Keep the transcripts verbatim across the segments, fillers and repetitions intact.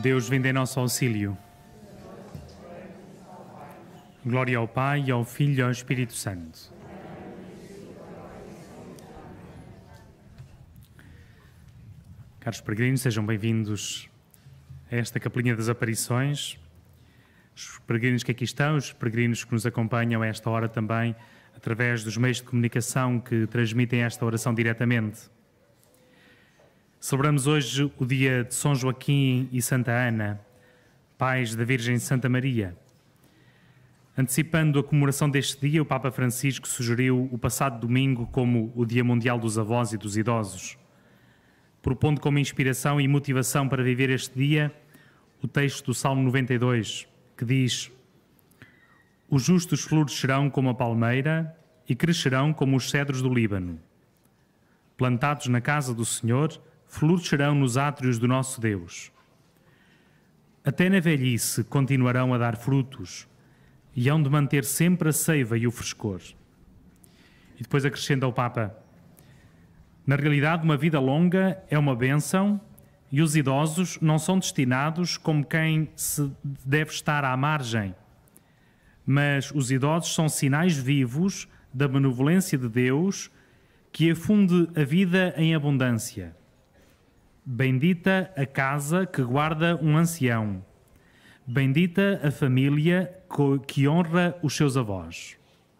Deus, vinde em nosso auxílio. Glória ao Pai, ao Filho e ao Espírito Santo. Caros peregrinos, sejam bem-vindos a esta Capelinha das Aparições. Os peregrinos que aqui estão, os peregrinos que nos acompanham a esta hora também, através dos meios de comunicação que transmitem esta oração diretamente. Celebramos hoje o dia de São Joaquim e Santa Ana, pais da Virgem Santa Maria. Antecipando a comemoração deste dia, o Papa Francisco sugeriu o passado domingo como o Dia Mundial dos Avós e dos Idosos, propondo como inspiração e motivação para viver este dia o texto do Salmo noventa e dois, que diz: os justos florescerão como a palmeira e crescerão como os cedros do Líbano. Plantados na casa do Senhor, florescerão nos átrios do nosso Deus. Até na velhice continuarão a dar frutos e hão de manter sempre a seiva e o frescor. E depois acrescenta o Papa: na realidade, uma vida longa é uma bênção e os idosos não são destinados como quem se deve estar à margem, mas os idosos são sinais vivos da benevolência de Deus que afunde a vida em abundância. Bendita a casa que guarda um ancião. Bendita a família que honra os seus avós.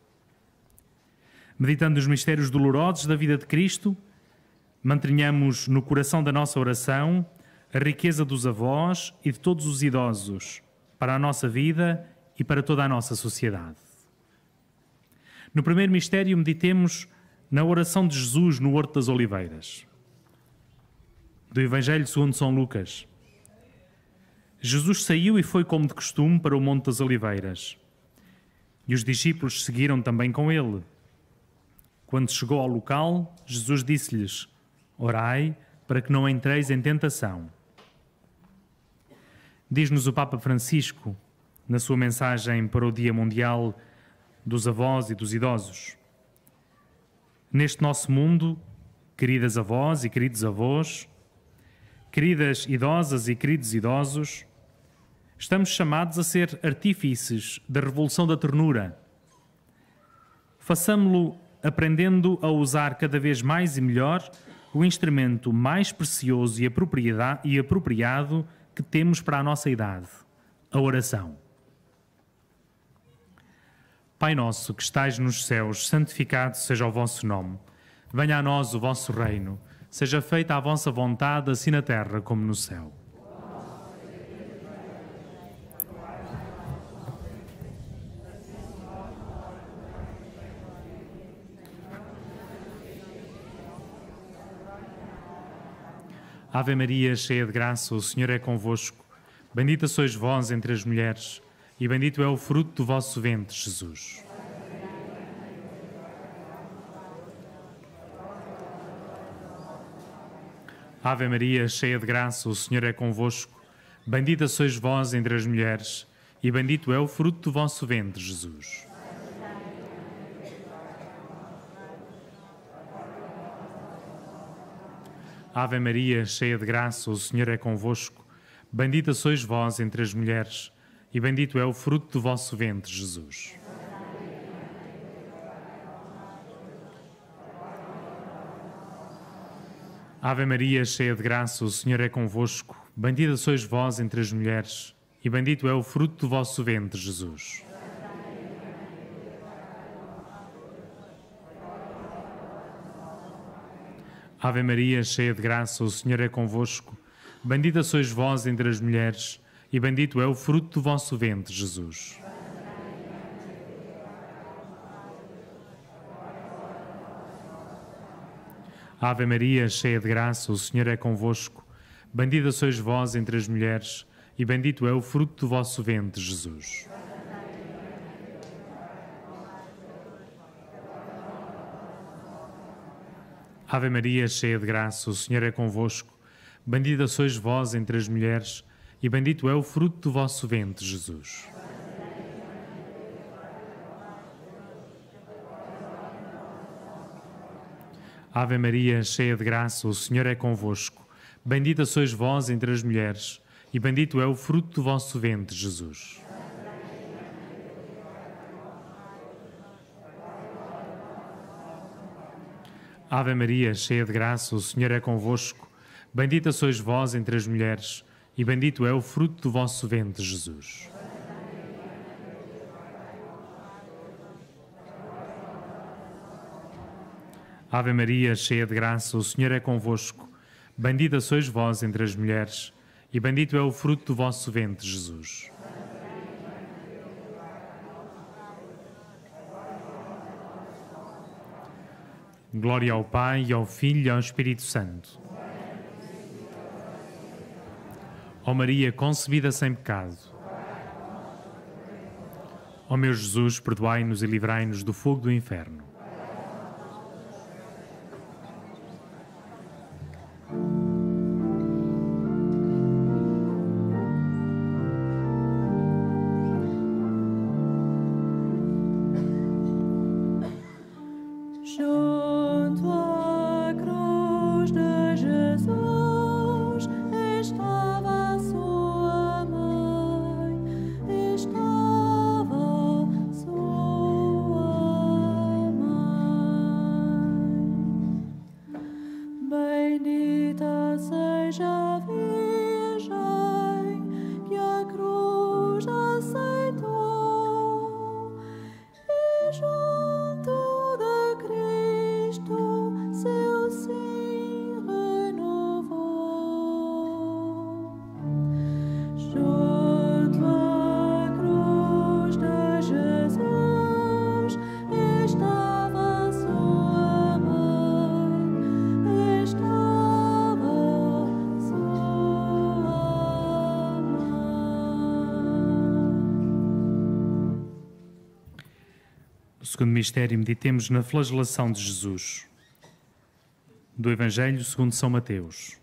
Meditando os mistérios dolorosos da vida de Cristo, mantenhamos no coração da nossa oração a riqueza dos avós e de todos os idosos para a nossa vida e para toda a nossa sociedade. No primeiro mistério, meditemos na oração de Jesus no Horto das Oliveiras. Do Evangelho segundo São Lucas. Jesus saiu e foi como de costume para o Monte das Oliveiras. E os discípulos seguiram também com ele. Quando chegou ao local, Jesus disse-lhes: orai para que não entreis em tentação. Diz-nos o Papa Francisco, na sua mensagem para o Dia Mundial dos Avós e dos Idosos: neste nosso mundo, queridas avós e queridos avós, queridas idosas e queridos idosos, estamos chamados a ser artífices da revolução da ternura. Façamo-lo aprendendo a usar cada vez mais e melhor o instrumento mais precioso e apropriado que temos para a nossa idade, a oração. Pai nosso que estais nos céus, santificado seja o vosso nome. Venha a nós o vosso reino. Seja feita a vossa vontade, assim na terra como no céu. Ave Maria, cheia de graça, o Senhor é convosco. Bendita sois vós entre as mulheres, e bendito é o fruto do vosso ventre, Jesus. Ave Maria, cheia de graça, o Senhor é convosco. Bendita sois vós entre as mulheres, e bendito é o fruto do vosso ventre, Jesus. Ave Maria, cheia de graça, o Senhor é convosco. Bendita sois vós entre as mulheres, e bendito é o fruto do vosso ventre, Jesus. Ave Maria, cheia de graça, o Senhor é convosco. Bendita sois vós entre as mulheres, e bendito é o fruto do vosso ventre, Jesus. Ave Maria, cheia de graça, o Senhor é convosco. Bendita sois vós entre as mulheres, e bendito é o fruto do vosso ventre, Jesus. Ave Maria, cheia de graça, o Senhor é convosco. Bendita sois vós entre as mulheres, e bendito é o fruto do vosso ventre, Jesus. Ave Maria, cheia de graça, o Senhor é convosco. Bendita sois vós entre as mulheres, e bendito é o fruto do vosso ventre, Jesus. Ave Maria, cheia de graça, o Senhor é convosco. Bendita sois vós entre as mulheres, e bendito é o fruto do vosso ventre, Jesus. Ave Maria, cheia de graça, o Senhor é convosco. Bendita sois vós entre as mulheres, e bendito é o fruto do vosso ventre, Jesus. Ave Maria, cheia de graça, o Senhor é convosco. Bendita sois vós entre as mulheres, e bendito é o fruto do vosso ventre, Jesus. Glória ao Pai, e ao Filho e ao Espírito Santo. Ó Maria, concebida sem pecado. Ó meu Jesus, perdoai-nos e livrai-nos do fogo do inferno. Segundo mistério, meditemos na flagelação de Jesus. Do Evangelho segundo São Mateus.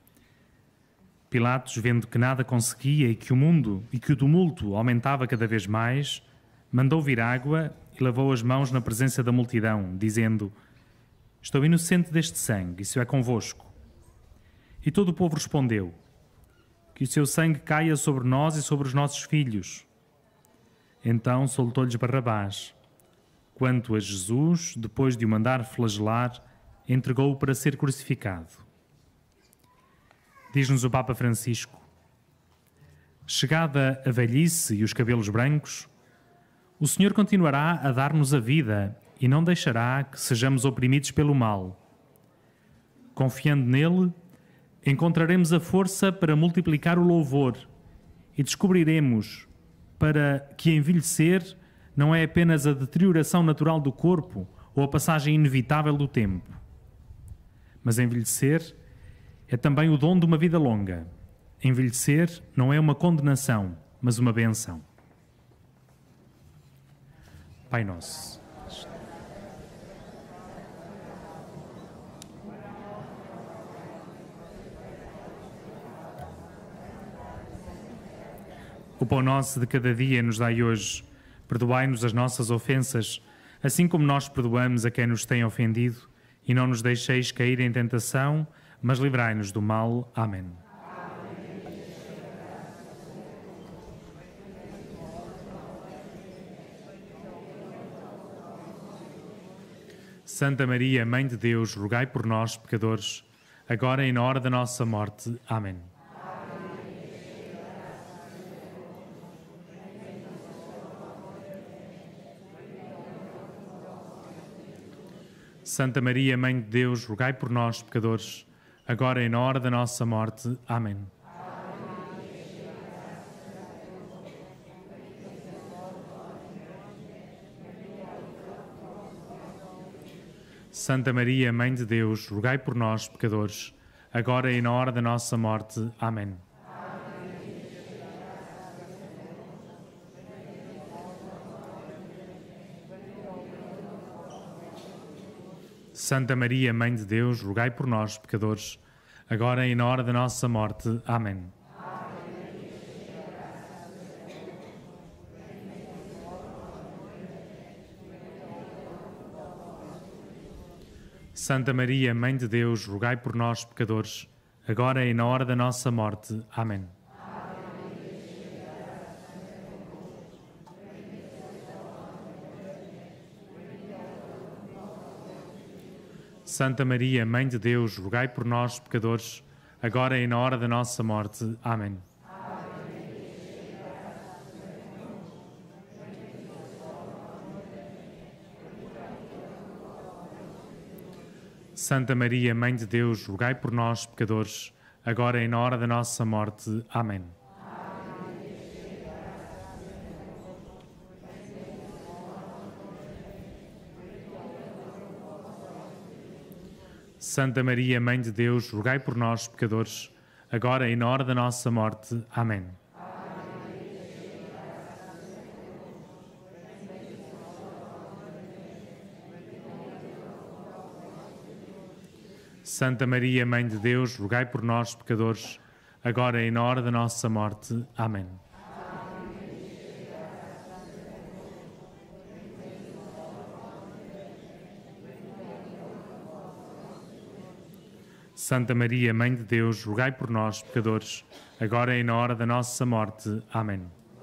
Pilatos, vendo que nada conseguia e que o mundo e que o tumulto aumentava cada vez mais, mandou vir água e lavou as mãos na presença da multidão, dizendo: Estou inocente deste sangue, isso é convosco. E todo o povo respondeu: Que o seu sangue caia sobre nós e sobre os nossos filhos. Então soltou-lhes Barrabás. Quanto a Jesus, depois de o mandar flagelar, entregou-o para ser crucificado. Diz-nos o Papa Francisco: Chegada a velhice e os cabelos brancos, o Senhor continuará a dar-nos a vida e não deixará que sejamos oprimidos pelo mal. Confiando nele, encontraremos a força para multiplicar o louvor e descobriremos para que envelhecer não é apenas a deterioração natural do corpo ou a passagem inevitável do tempo. Mas envelhecer é também o dom de uma vida longa. Envelhecer não é uma condenação, mas uma benção. Pai Nosso. O pão nosso de cada dia nos dai hoje. Perdoai-nos as nossas ofensas, assim como nós perdoamos a quem nos tem ofendido, e não nos deixeis cair em tentação, mas livrai-nos do mal. Amém. Santa Maria, Mãe de Deus, rogai por nós, pecadores, agora e na hora da nossa morte. Amém. Santa Maria, Mãe de Deus, rogai por nós, pecadores, agora e na hora da nossa morte. Amém. Santa Maria, Mãe de Deus, rogai por nós, pecadores, agora e na hora da nossa morte. Amém. Santa Maria, Mãe de Deus, rogai por nós, pecadores, agora e na hora da nossa morte. Amém. Santa Maria, Mãe de Deus, rogai por nós, pecadores, agora e na hora da nossa morte. Amém. Santa Maria, Mãe de Deus, rogai por nós, pecadores, agora e na hora da nossa morte. Amém. Santa Maria, Mãe de Deus, rogai por nós, pecadores, agora e na hora da nossa morte. Amém. Santa Maria, Mãe de Deus, rogai por nós, pecadores, agora e na hora da nossa morte. Amém. Santa Maria, Mãe de Deus, rogai por nós, pecadores, agora e na hora da nossa morte. Amém. Santa Maria, Mãe de Deus, rogai por nós, pecadores, agora e na hora da nossa morte. Amém.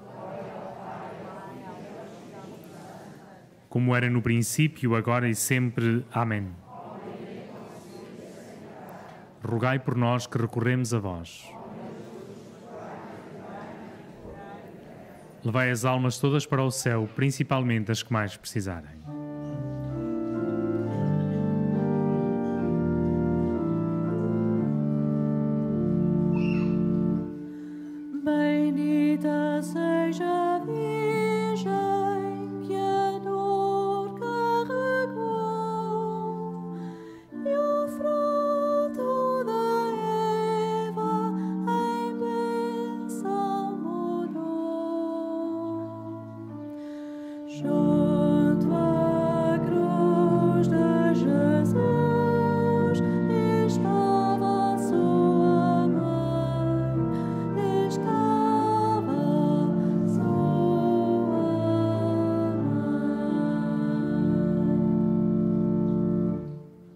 Como era no princípio, agora e sempre. Amém. Rogai por nós que recorremos a vós. Levai as almas todas para o céu, principalmente as que mais precisarem. Bendita seja a Virgem que a dor carregou e o fruto da Eva em bênção mudou. Junto à cruz de Jesus estava a sua mãe, estava sua mãe.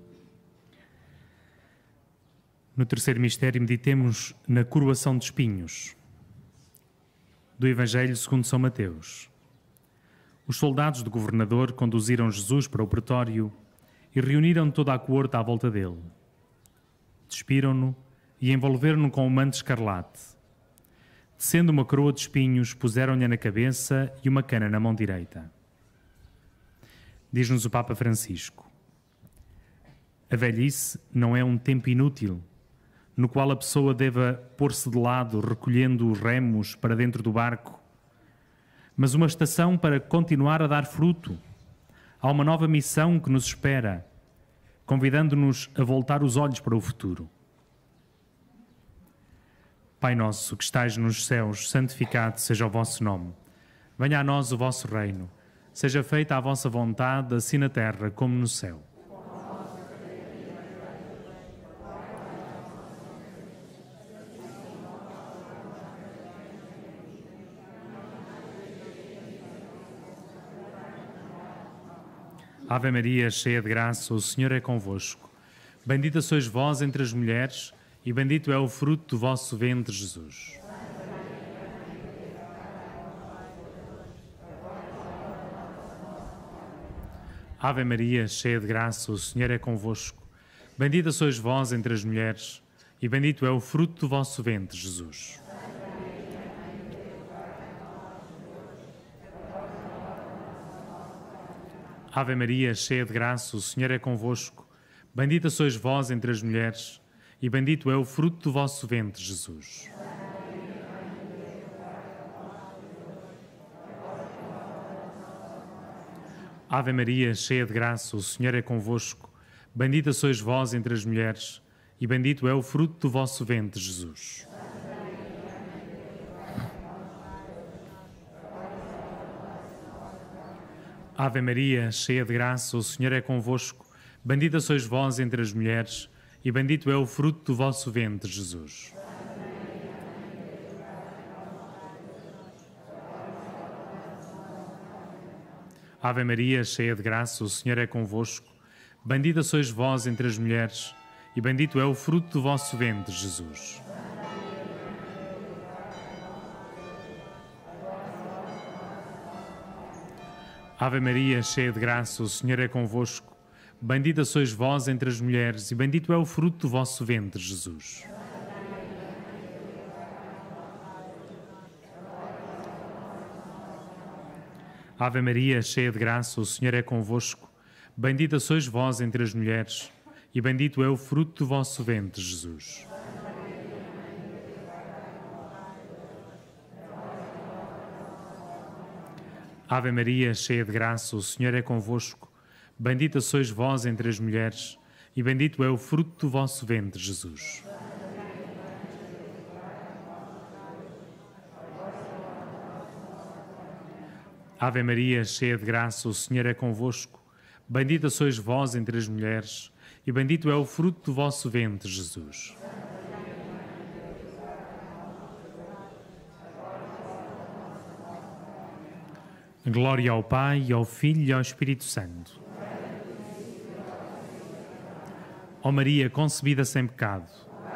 No terceiro mistério, meditemos na coroação de espinhos. Do Evangelho segundo São Mateus. Os soldados do governador conduziram Jesus para o pretório e reuniram toda a coorte à volta dele. Despiram-no e envolveram-no com um manto escarlate. Descendo uma coroa de espinhos, puseram-lhe na cabeça e uma cana na mão direita. Diz-nos o Papa Francisco: a velhice não é um tempo inútil, no qual a pessoa deva pôr-se de lado, recolhendo os remos para dentro do barco, mas uma estação para continuar a dar fruto. Há uma nova missão que nos espera, convidando-nos a voltar os olhos para o futuro. Pai nosso, que estais nos céus, santificado seja o vosso nome. Venha a nós o vosso reino. Seja feita a vossa vontade, assim na terra como no céu. Ave Maria, cheia de graça, o Senhor é convosco. Bendita sois vós entre as mulheres, e bendito é o fruto do vosso ventre, Jesus. Ave Maria, cheia de graça, o Senhor é convosco. Bendita sois vós entre as mulheres, e bendito é o fruto do vosso ventre, Jesus. Ave Maria, cheia de graça, o Senhor é convosco. Bendita sois vós entre as mulheres, e bendito é o fruto do vosso ventre, Jesus. Ave Maria, cheia de graça, o Senhor é convosco. Bendita sois vós entre as mulheres, e bendito é o fruto do vosso ventre, Jesus. Ave Maria, cheia de graça, o Senhor é convosco. Bendita sois vós entre as mulheres, e bendito é o fruto do vosso ventre, Jesus. Ave Maria, cheia de graça, o Senhor é convosco. Bendita sois vós entre as mulheres, e bendito é o fruto do vosso ventre, Jesus. Ave Maria, cheia de graça, o Senhor é convosco. Bendita sois vós entre as mulheres, e bendito é o fruto do vosso ventre, Jesus. Ave Maria, cheia de graça, o Senhor é convosco. Bendita sois vós entre as mulheres, e bendito é o fruto do vosso ventre, Jesus. Ave Maria, cheia de graça, o Senhor é convosco. Bendita sois vós entre as mulheres, e bendito é o fruto do vosso ventre, Jesus. Ave Maria, cheia de graça, o Senhor é convosco. Bendita sois vós entre as mulheres, e bendito é o fruto do vosso ventre, Jesus. Glória ao Pai, ao Filho e ao Espírito Santo. Ó Maria, concebida sem pecado.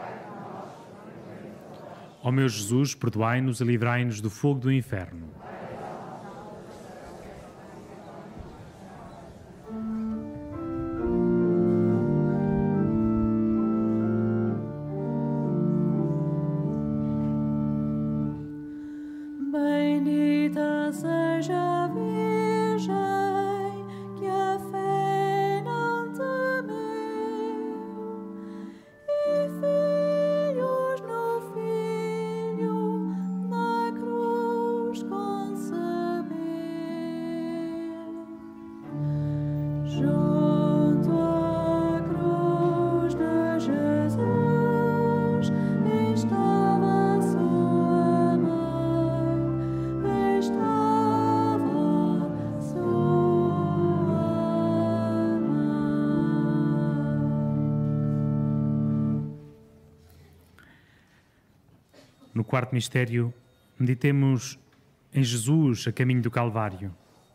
Ó meu Jesus, perdoai-nos e livrai-nos do fogo do inferno. Bendita seja a Virgem que a fé não temeu, e filhos no Filho na cruz concebeu. Junto à cruz de Jesus estava sua mãe, estava sua mãe. No quarto mistério, meditemos em Jesus a caminho do Calvário.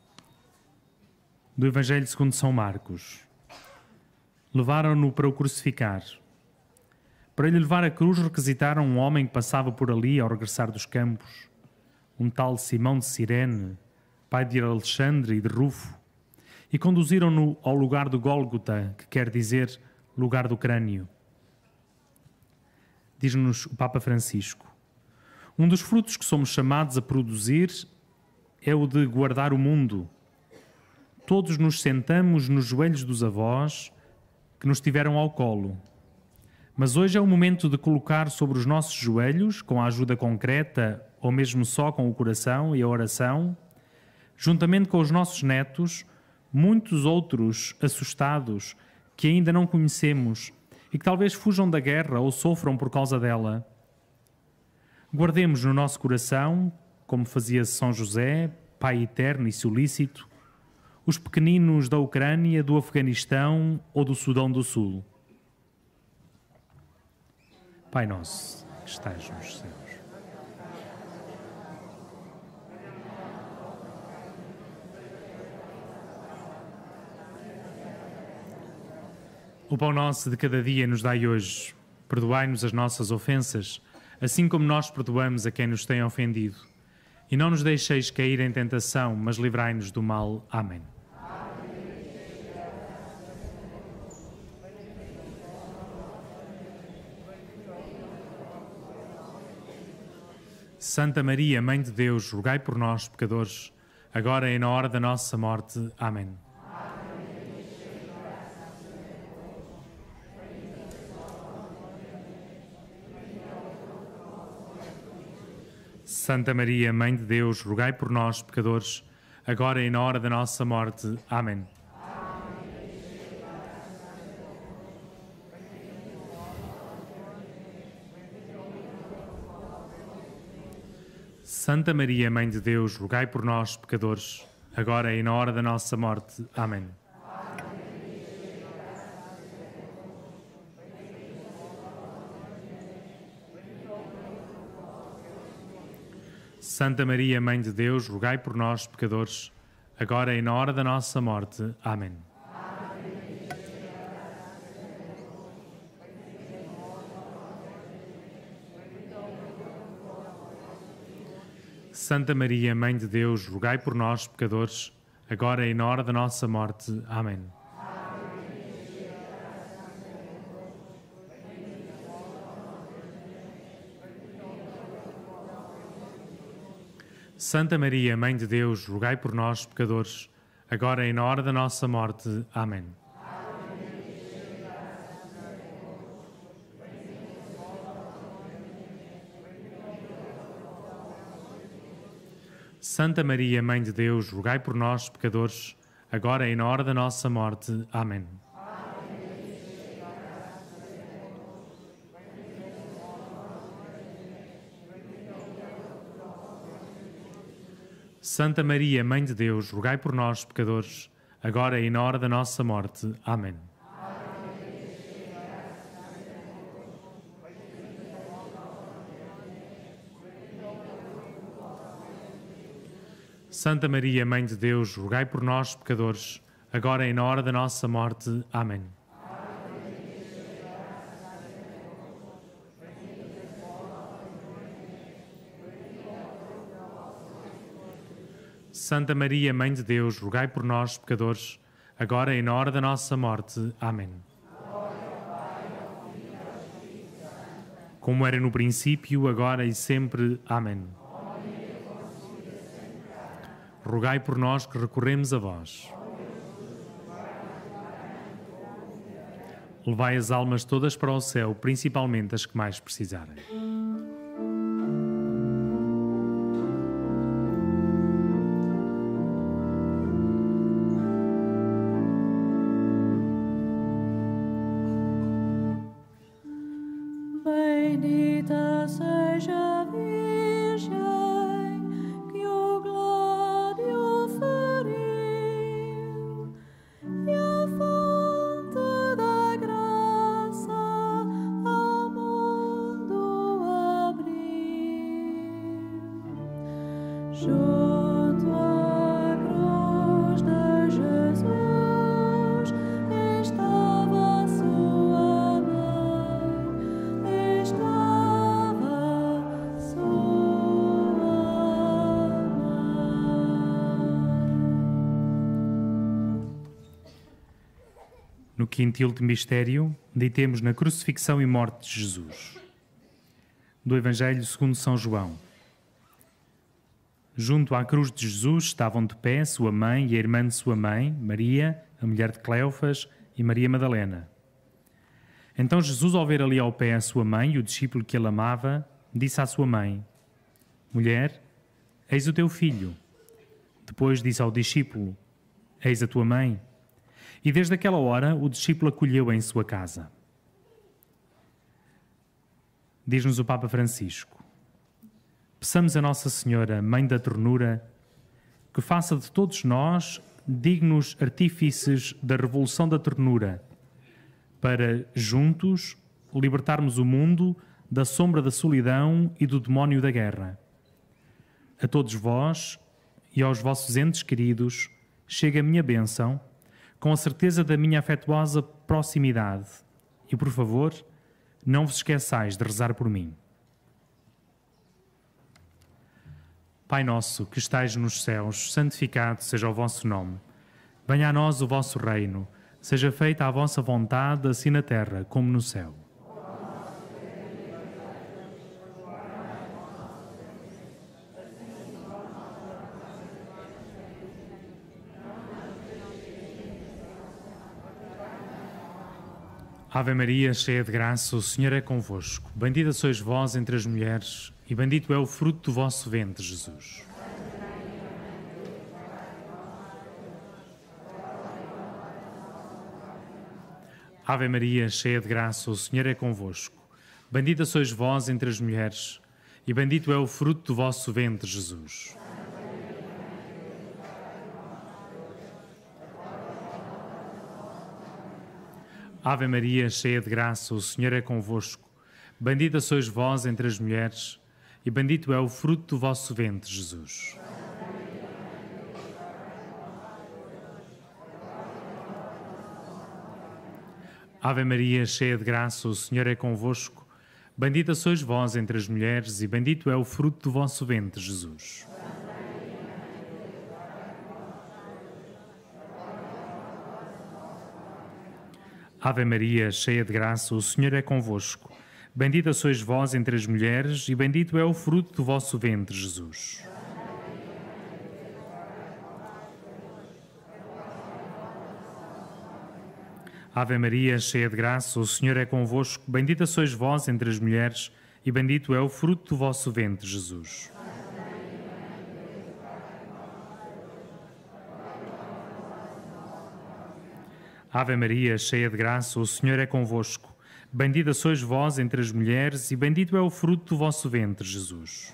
Do Evangelho segundo São Marcos. Levaram-no para o crucificar. Para lhe levar a cruz requisitaram um homem que passava por ali ao regressar dos campos, um tal Simão de Cirene, pai de Alexandre e de Rufo, e conduziram-no ao lugar do Gólgota, que quer dizer lugar do crânio. Diz-nos o Papa Francisco: um dos frutos que somos chamados a produzir é o de guardar o mundo. Todos nos sentamos nos joelhos dos avós que nos tiveram ao colo. Mas hoje é o momento de colocar sobre os nossos joelhos, com a ajuda concreta ou mesmo só com o coração e a oração, juntamente com os nossos netos, muitos outros assustados que ainda não conhecemos e que talvez fujam da guerra ou sofram por causa dela. Guardemos no nosso coração, como fazia São José, Pai eterno e solícito, os pequeninos da Ucrânia, do Afeganistão ou do Sudão do Sul. Pai nosso, que estais nos céus. O pão nosso de cada dia nos dai hoje. Perdoai-nos as nossas ofensas, assim como nós perdoamos a quem nos tem ofendido. E não nos deixeis cair em tentação, mas livrai-nos do mal. Amém. Santa Maria, Mãe de Deus, rogai por nós, pecadores, agora e na hora da nossa morte. Amém. Santa Maria, Mãe de Deus, rogai por nós, pecadores, agora e na hora da nossa morte. Amém. Santa Maria, Mãe de Deus, rogai por nós, pecadores, agora e na hora da nossa morte. Amém. Santa Maria, Mãe de Deus, rogai por nós, pecadores, agora e na hora da nossa morte. Amém. Santa Maria, Mãe de Deus, rogai por nós, pecadores, agora e na hora da nossa morte. Amém. Santa Maria, Mãe de Deus, rogai por nós, pecadores, agora e na hora da nossa morte. Amém. Santa Maria, Mãe de Deus, rogai por nós, pecadores, agora e na hora da nossa morte. Amém. Santa Maria, Mãe de Deus, rogai por nós, pecadores, agora e na hora da nossa morte. Amém. Santa Maria, Mãe de Deus, rogai por nós, pecadores, agora e na hora da nossa morte. Amém. Santa Maria, Mãe de Deus, rogai por nós, pecadores, agora e na hora da nossa morte. Amém. Como era no princípio, agora e sempre. Amém. Rogai por nós que recorremos a vós. Levai as almas todas para o céu, principalmente as que mais precisarem. Bendita seja a Virgem que o Gládio feriu e a fonte da graça ao mundo abriu. Junto à cruz de Jesus estava a sua mãe. Estava sua mãe. No quinto e último mistério, meditemos na crucifixão e morte de Jesus. Do Evangelho segundo São João. Junto à cruz de Jesus estavam de pé sua mãe e a irmã de sua mãe, Maria, a mulher de Cleofas, e Maria Madalena. Então Jesus, ao ver ali ao pé a sua mãe e o discípulo que ele amava, disse à sua mãe: Mulher, eis o teu filho. Depois disse ao discípulo: Eis a tua mãe. E desde aquela hora o discípulo acolheu-a em sua casa. Diz-nos o Papa Francisco: peçamos a Nossa Senhora, Mãe da Ternura, que faça de todos nós dignos artífices da revolução da ternura, para, juntos, libertarmos o mundo da sombra da solidão e do demónio da guerra. A todos vós e aos vossos entes queridos chega a minha bênção, com a certeza da minha afetuosa proximidade. E, por favor, não vos esqueçais de rezar por mim. Pai nosso, que estais nos céus, santificado seja o vosso nome. Venha a nós o vosso reino. Seja feita a vossa vontade, assim na terra como no céu. Ave Maria, cheia de graça, o Senhor é convosco. Bendita sois vós entre as mulheres, e bendito é o fruto do vosso ventre, Jesus. Ave Maria, cheia de graça, o Senhor é convosco. Bendita sois vós entre as mulheres, e bendito é o fruto do vosso ventre, Jesus. Ave Maria, cheia de graça, o Senhor é convosco. Bendita sois vós entre as mulheres, e bendito é o fruto do vosso ventre, Jesus. Ave Maria, cheia de graça, o Senhor é convosco. Bendita sois vós entre as mulheres, e bendito é o fruto do vosso ventre, Jesus. Ave Maria, cheia de graça, o Senhor é convosco. Bendita sois vós entre as mulheres, e bendito é o fruto do vosso ventre, Jesus. Ave Maria, cheia de graça, o Senhor é convosco. Bendita sois vós entre as mulheres, e bendito é o fruto do vosso ventre, Jesus. Ave Maria, cheia de graça, o Senhor é convosco. Bendita sois vós entre as mulheres, e bendito é o fruto do vosso ventre, Jesus.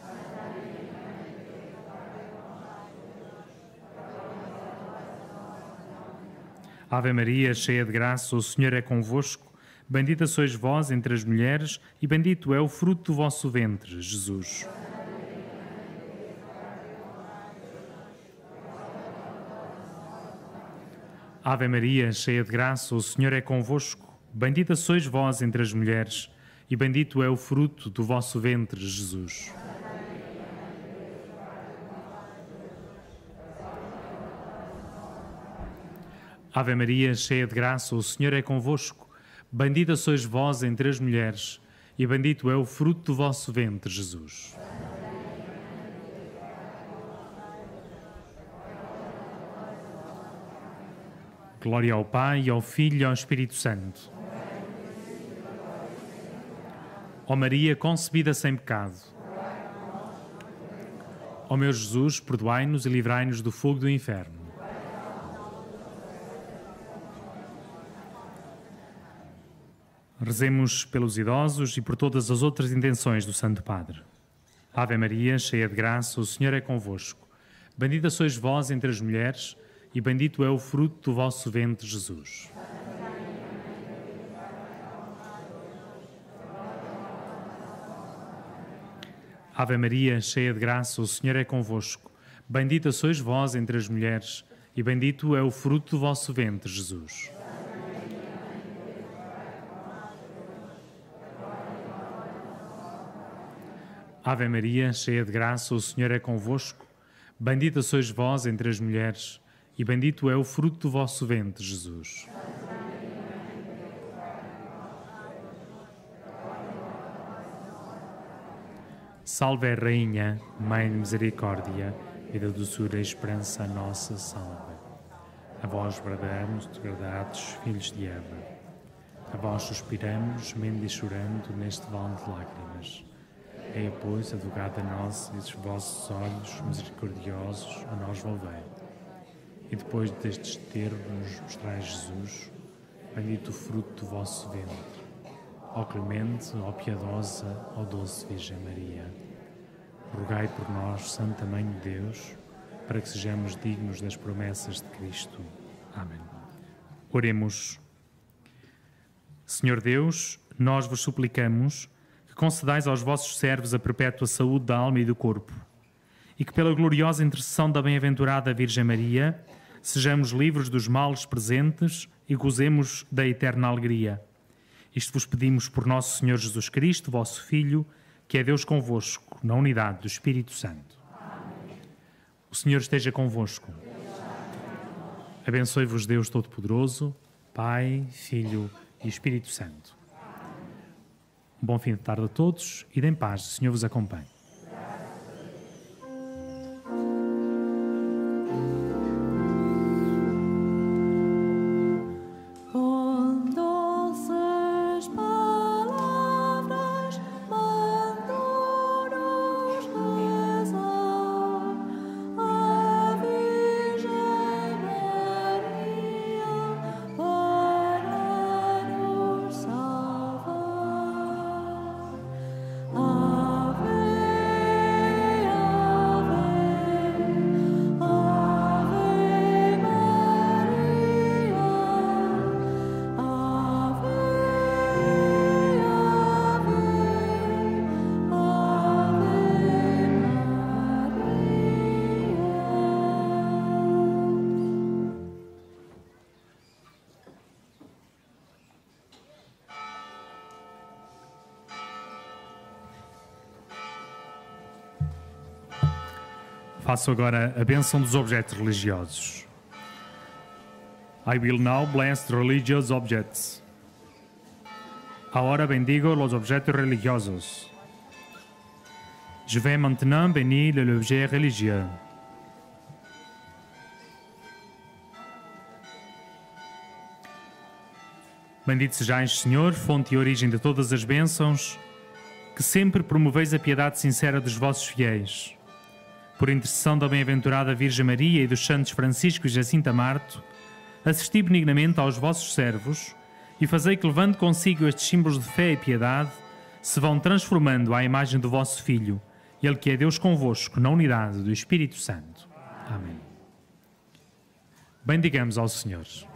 Ave Maria, cheia de graça, o Senhor é convosco. Bendita sois vós entre as mulheres, e bendito é o fruto do vosso ventre, Jesus. Ave Maria, cheia de graça, o Senhor é convosco. Bendita sois vós entre as mulheres, e bendito é o fruto do vosso ventre, Jesus. Ave Maria, cheia de graça, o Senhor é convosco. Bendita sois vós entre as mulheres, e bendito é o fruto do vosso ventre, Jesus. Glória ao Pai, ao Filho e ao Espírito Santo. Ó Maria, concebida sem pecado. Ó meu Jesus, perdoai-nos e livrai-nos do fogo do inferno. Rezemos pelos idosos e por todas as outras intenções do Santo Padre. Ave Maria, cheia de graça, o Senhor é convosco. Bendita sois vós entre as mulheres, e bendito é o fruto do vosso ventre, Jesus. Ave Maria, cheia de graça, o Senhor é convosco. Bendita sois vós entre as mulheres, e bendito é o fruto do vosso ventre, Jesus. Ave Maria, cheia de graça, o Senhor é convosco. Bendita sois vós entre as mulheres, e bendito é o fruto do vosso ventre, Jesus. Salve, Rainha, Mãe de Misericórdia, vida, doçura e esperança nossa, salve. A vós bradamos, degradados, filhos de Eva. A vós suspiramos, gemendo e chorando, neste vale de lágrimas. É, pois, advogada nossa, e dos vossos olhos misericordiosos a nós volvei. E depois destes termos mostrai Jesus, bendito o fruto do vosso ventre. Ó clemente, ó piedosa, ó doce Virgem Maria, rogai por nós, Santa Mãe de Deus, para que sejamos dignos das promessas de Cristo. Amém. Oremos. Senhor Deus, nós vos suplicamos que concedais aos vossos servos a perpétua saúde da alma e do corpo, e que pela gloriosa intercessão da bem-aventurada Virgem Maria sejamos livres dos males presentes e gozemos da eterna alegria. Isto vos pedimos por nosso Senhor Jesus Cristo, vosso Filho, que é Deus convosco, na unidade do Espírito Santo. Amém. O Senhor esteja convosco. Abençoe-vos Deus Todo-Poderoso, Pai, Filho e Espírito Santo. Um bom fim de tarde a todos e em paz. O Senhor vos acompanhe. Faço agora a bênção dos objetos religiosos. I will now bless the religious objects. Ahora bendigo los objetos religiosos. Je vais maintenant bénir l'objet religieux. Bendito sejais, Senhor, fonte e origem de todas as bênçãos, que sempre promoveis a piedade sincera dos vossos fiéis. Por intercessão da bem-aventurada Virgem Maria e dos santos Francisco e Jacinta Marto, assisti benignamente aos vossos servos e fazei que, levando consigo estes símbolos de fé e piedade, se vão transformando à imagem do vosso Filho, Ele que é Deus convosco, na unidade do Espírito Santo. Amém. Bendigamos ao Senhor.